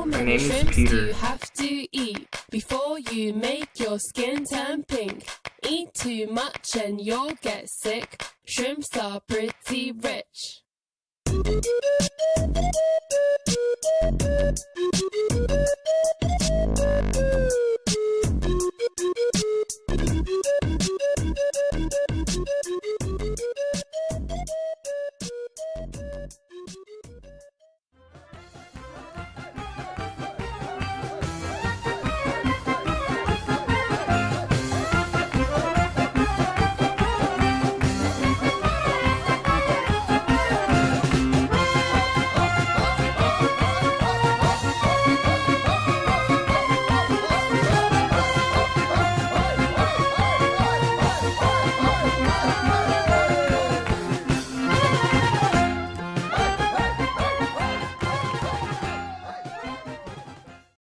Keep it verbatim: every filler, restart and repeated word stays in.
My many name is shrimps Peter. do you have to eat before you make your skin turn pink? Eat too much and you'll get sick. Shrimps are pretty rich.